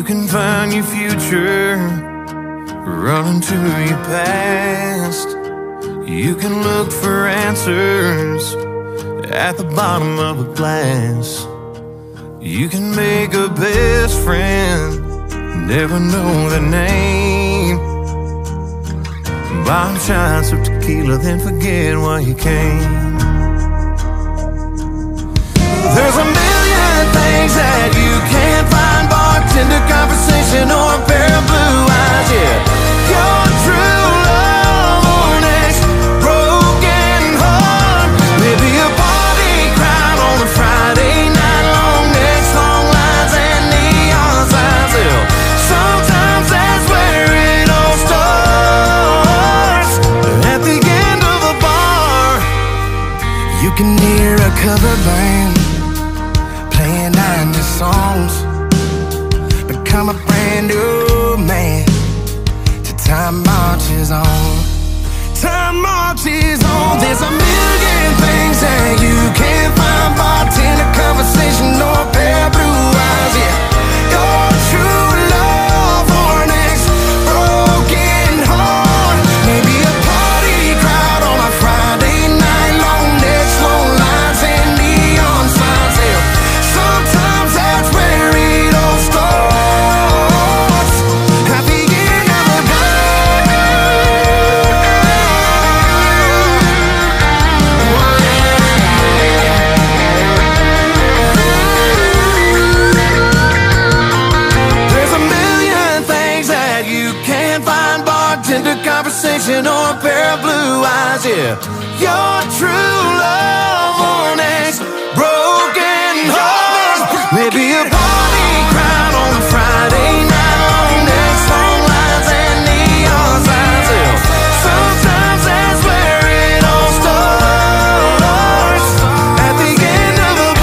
can find your future running to your past. You can look for answers at the bottom of a glass. You can make a best friend, never know their name. Buy shots of tequila, then forget why you came. There's a million things that you can't find. Bartender, conversation, or a pair of blue eyes. Yeah, your true love or next broken heart. Maybe a party crowd on a Friday night. Long necks, long lines, and neon signs. Hell, sometimes that's where it all starts. At the end of a bar, you can hear a cover band playing 90 songs. Become a brand new man till time marches on. Time marches on. There's a million things that you can't find. Bartender, conversation, or a pair of blue eyes. Yeah, your true love or an ex-broken heart. Maybe a party crowd on a Friday night. Long necks, long lines, and neon signs. Hell, sometimes that's where it all starts. At the end of the There's a million things that you can't find. Bartender, conversation, or a pair of blue eyes. Yeah, your true love or an ex-broken heart. Maybe a party crowd on a Friday night. Long necks, long lines, and neon signs. Hell, sometimes that's where it all starts. At the end of a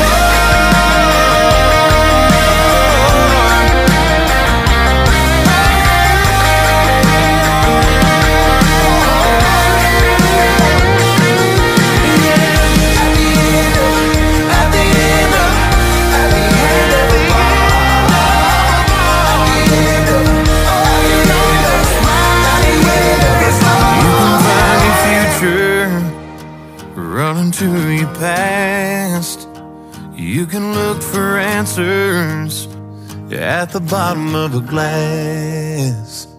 running to your past. You can look for answers at the bottom of a glass.